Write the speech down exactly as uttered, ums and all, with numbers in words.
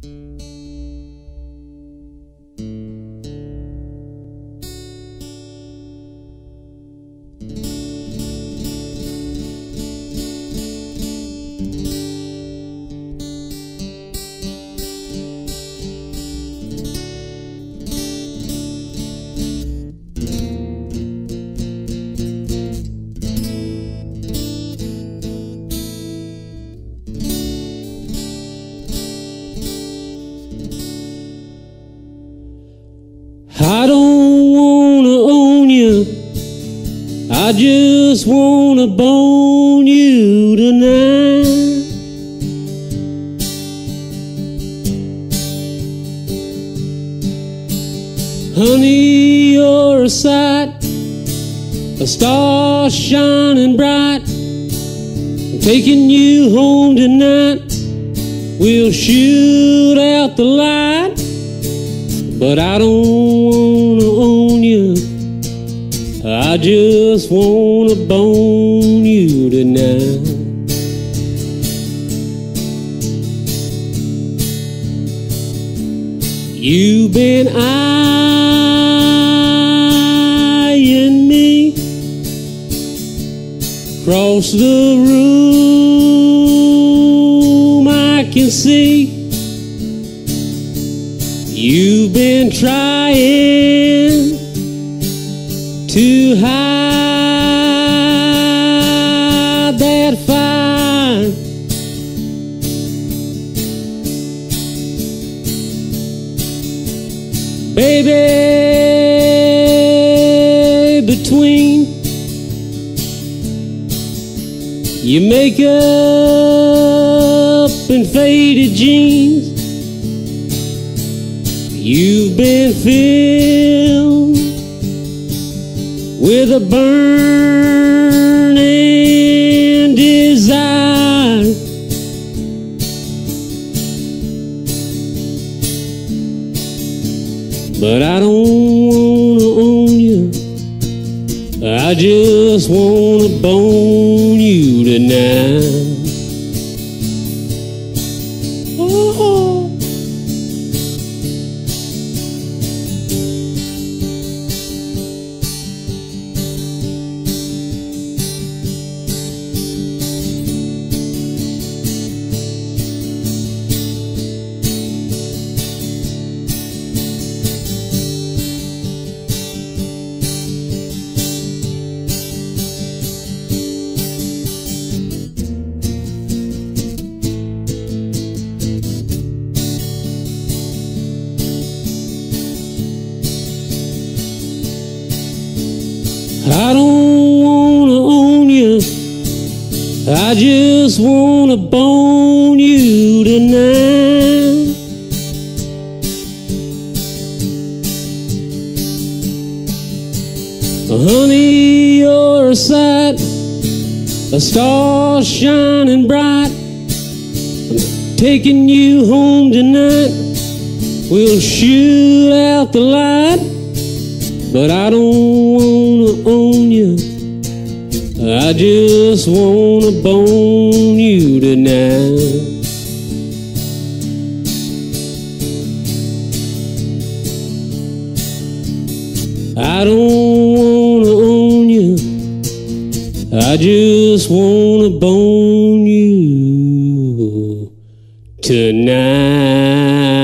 I don't wanna own you, I just wanna bone you tonight. Honey, you're a sight, a star shining bright. I'm taking you home tonight. We'll shoot out the light. But I don't wanna own you, I just wanna bone you tonight. You've been eyeing me across the room, I can see. You've been trying to hide that fire. Baby, between your makeup and faded jeans, you've been filled with a burning desire. But I don't wanna own you, I just wanna bone you tonight. Oh. I don't wanna own you, I just wanna bone you tonight. Honey, you're a sight, a star shining bright. I'm taking you home tonight. We'll shoot out the light. But I don't wanna own you, I just wanna bone you tonight. I don't wanna own you, I just wanna bone you tonight.